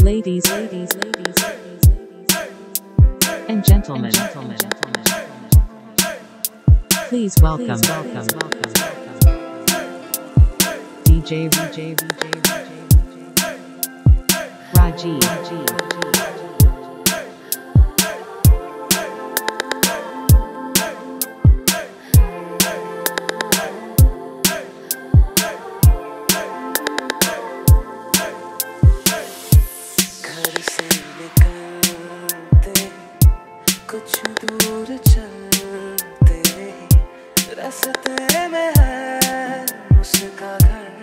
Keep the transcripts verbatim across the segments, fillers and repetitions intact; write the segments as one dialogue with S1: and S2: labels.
S1: Ladies, ladies, ladies, ladies, ladies, and gentlemen, and gentlemen, gentlemen, please welcome, please welcome, welcome, D J, D J, D J, D J, Raji, Raji.
S2: कुछ दूर चलते रास्ते में है उसका घर।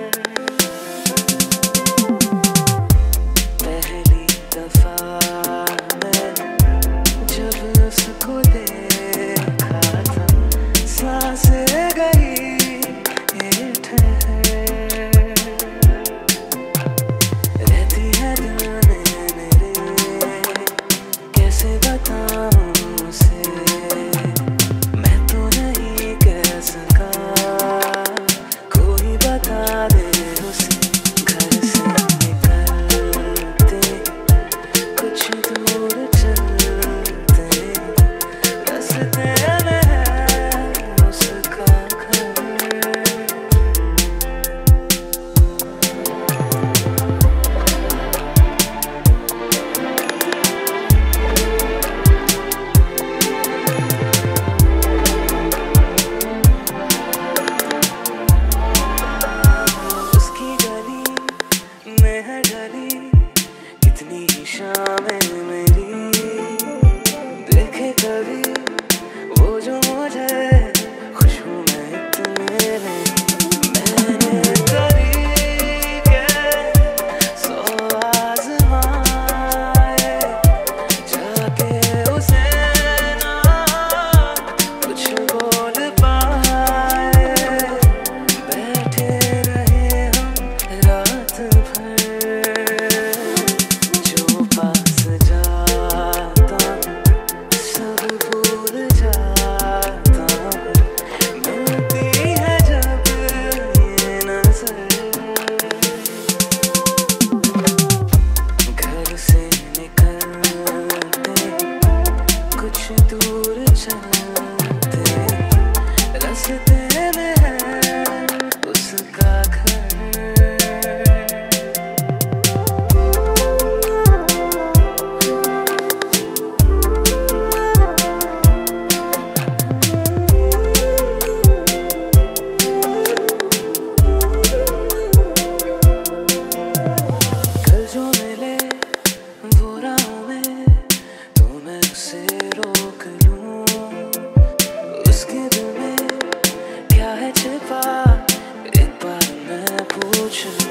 S2: पहली दफा मैं जब उसको देखा था सांसें गई ये ठहर रहती है दिल में मेरे कैसे बताऊं उसे मैं तो नहीं कह सका कोई बता दे उसे। घर से निकलते कुछ दूर चलते रास्ते में है उसका घर। कितनी शामें मेरी देखे कभी वो जो मुझे खुशबू में इतने मैंने तरीके सौ आज़माए जाके उसे ना कुछ बोल पाए बैठे रहे हम रात भर दूर चलते रास्ते में है उसका घर। कल जो मिले वो राहों में तो मैं उसे रोक लूं उसके दिल में क्या है छिपा एक बार मैं पूछ लूं।